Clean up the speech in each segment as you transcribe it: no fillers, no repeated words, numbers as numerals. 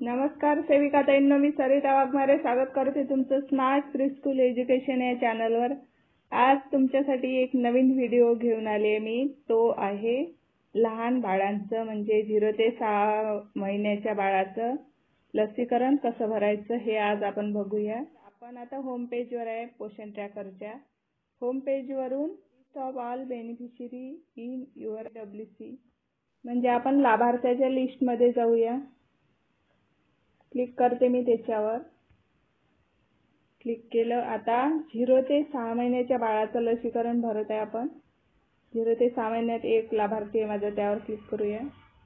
नमस्कार सेविका ताईंनो, मी सरिता वाघमारे स्वागत करते तुमचं स्मार्ट प्रीस्कूल एज्युकेशन या चॅनलवर। आज तुमच्यासाठी एक नवीन व्हिडिओ घेऊन आले मी। तो आहे लहान बाळांचं म्हणजे 0 ते 6 महिन्याच्या बाळाचं लसीकरण कसं भरायचं हे आज आपण बघूया। आपण आता होम पेजवर आहे पोषण ट्रॅकरच्या। होम पेजवरून list of all beneficiary in your WC म्हणजे आपण लाभार्थ्याच्या लिस्टमध्ये जाऊया। क्लिक करते मी त्याच्यावर। क्लिक केलं। आता 0 ते 6 महिन्याच्या बाळाचं लसीकरण भरत आहे आपण। 0 ते 6 महिन्यात एक लाभार्थी आहे माझा, त्यावर क्लिक करूया।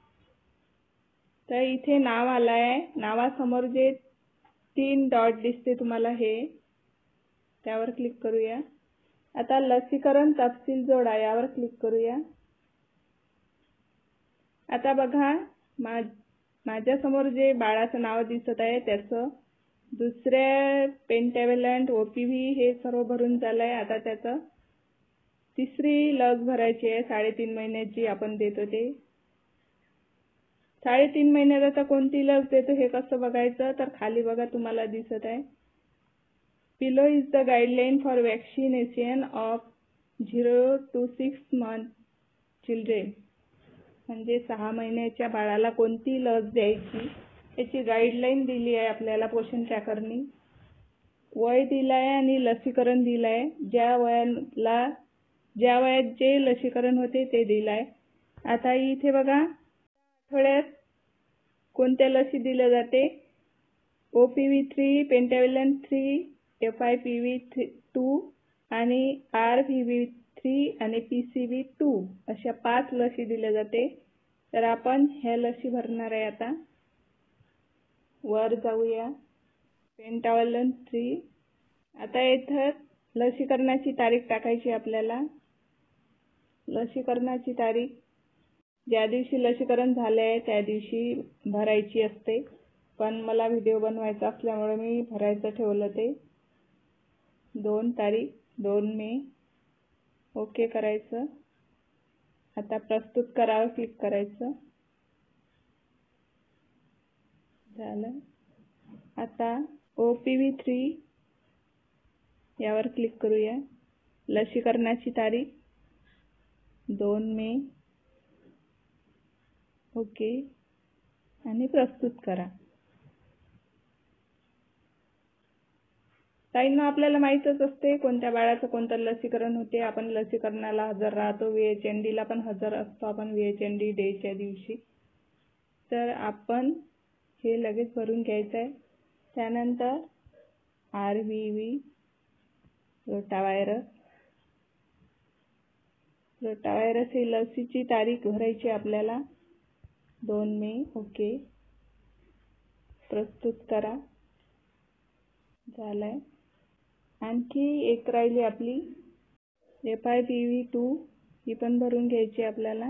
तर इथे नाव आलंय, नावासमोर जे 3 डॉट दिसते तुम्हाला हे, त्यावर क्लिक करूया। आता लसीकरण तपशील जोडा यावर क्लिक करूया। आता बघा माझ्या समोर जे बाळाचं नाव दिसत आहे त्याचं दुसऱ्या पेंटाव्हॅलंट OPV हे सर्व भरून झालंय। आता त्याचं तिसरी लस भरायची आहे 3.5 महिन्याची आपण देतो ते। 3.5 महिन्यात आता कोणती लस देतो हे कसं बघायचं, तर खाली बघा तुम्हाला दिसत आहे Below is the guideline for vaccination of 0 to 6 month children म्हणजे 6 महिन्याच्या बाळाला कोणती लस द्यायची याची गाईडलाईन दिली आहे आपल्याला पोषण ट्रॅकरनी। वय दिलाय आणि लसीकरण दिलाय, ज्या वयात जे लसीकरण होते ते दिलाय। आता इथे बघा आठवड्यात कोणत्या लसी दिल्या जाते, OPV3, पेंटाव्हॅलंट 3, FIPV2 आणि RPV3 आणि PCV2 अशा 5 लसी दिल्या जाते। तर आपण ह्या लसी भरणार आहे। आता वर जाऊया पेंटाव्हॅलंट 3। आता इथं लसीकरणाची तारीख टाकायची आपल्याला। लसीकरणाची तारीख ज्या दिवशी लसीकरण झाले त्या दिवशी भरायची असते, पण मला व्हिडिओ बनवायचा असल्यामुळे मी भरायचं ठेवलं ते 2 तारीख 2 मे। ओके करायचं। आता प्रस्तुत करावर क्लिक करायचं। झालं। आता OPV3 यावर क्लिक करूया। लसीकरणाची तारीख 2 मे। ओके आणि प्रस्तुत करा। ताईंना आपल्याला माहीतच असते कोणत्या बाळाचं कोणतं लसीकरण होते। आपण लसीकरणाला हजर राहतो, VHND ला पण हजर असतो आपण VHND डेच्या दिवशी। तर आपण हे लगेच भरून घ्यायचं आहे। त्यानंतर RVV रोटाव्हायरस ही लसीची तारीख भरायची आपल्याला 2 मे। ओके प्रस्तुत करा। झालंय। आणखी एक राहिली आपली FIPV2, ही पण भरून घ्यायची आपल्याला।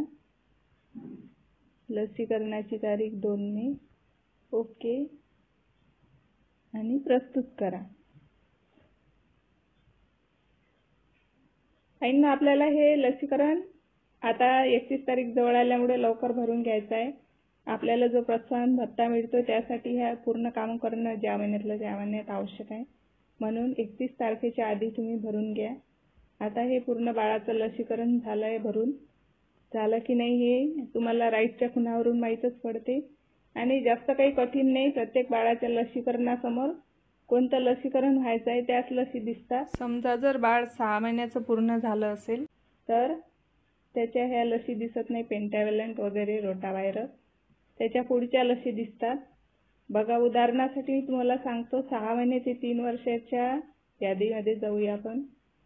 लसीकरणाची तारीख 2 मे। ओके आणि प्रस्तुत करा। ताईंना आपल्याला हे लसीकरण आता 31 तारीख जवळ आल्यामुळे लवकर भरून घ्यायचं आहे। आपल्याला जो प्रोत्साहन भत्ता मिळतो त्यासाठी ह्या पूर्ण काम करणं ज्या महिन्यात आवश्यक आहे, म्हणून 31 तारखेच्या आधी तुम्ही भरून घ्या। आता हे पूर्ण बाळाचं लसीकरण झालंय, भरून झालं की नाही हे तुम्हाला राईटच्या खुणावरून माहीतच पडते आणि जास्त काही कठीण नाही। प्रत्येक बाळाच्या लसीकरणासमोर कोणतं लसीकरण व्हायचं आहे त्याच लसी दिसतात। समजा जर बाळ 6 महिन्याचं पूर्ण झालं असेल तर त्याच्या ह्या लसी दिसत नाही, पेंटाव्हॅलंट वगैरे रोटाव्हायरस, त्याच्या पुढच्या लसी दिसतात। बघा उदाहरणासाठी मी तुम्हाला सांगतो, 6 महिने ते 3 वर्षाच्या यादीमध्ये जाऊया आपण।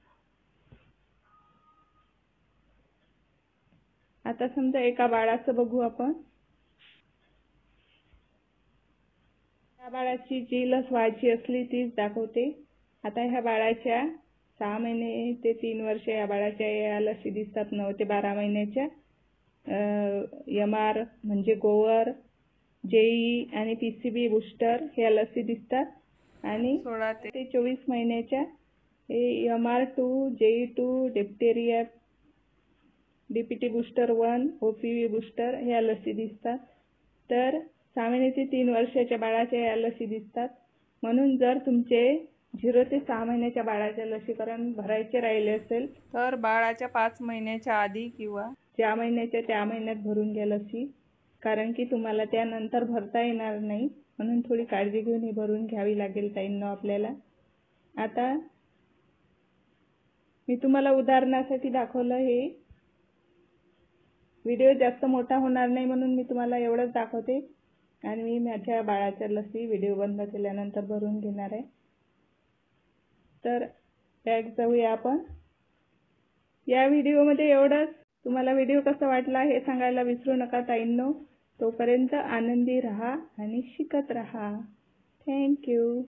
आता समजा एका बाळाचं बघू आपण। त्या बाळाची जी लस व्हायची असली तीच दाखवते। आता ह्या बाळाच्या 6 महिने ते 3 वर्ष या बाळाच्या या लसी दिसतात। 9 ते 12 महिन्याच्या MR म्हणजे गोवर, JE आणि PCV बूस्टर ह्या लसी दिसतात। आणि 16 ते 24 महिन्याच्या MR2, JE2, diphtheria, DPT booster 1, OPV booster ह्या लसी दिसतात। तर 6 महिने ते 3 वर्षाच्या बाळाच्या या लसी दिसतात. म्हणून जर तुमचे 0 ते 6 महिन्याच्या बाळाचे लसीकरण भरायचे राहिले असेल तर बाळाच्या 5 महिन्याच्या आधी किंवा ज्या महिन्याच्या त्या महिन्यात भरून घ्या लसी, कारण की तुम्हाला त्यानंतर भरता येणार नाही. म्हणून थोडी काळजी घेऊन ही भरून घ्यावी लागेल ताईंनो आपल्याला. आता मी तुम्हाला उदाहरणासाठी दाखवलं. हे व्हिडिओ जास्त मोठा होणार नाही म्हणून मी तुम्हाला एवढंच दाखवते आणि मी माझ्या बाळाच्या लसी व्हिडिओ बंद केल्यानंतर भरून घेणार आहे. तर बॅक जाऊया आपण. या व्हिडिओमध्ये एवढंच. तुम्हाला व्हिडिओ कसा वाटला हे सांगायला विसरू नका ताईंनो. तोपर्यंत आनंदी राहा आणि शिकत राहा. Thank you.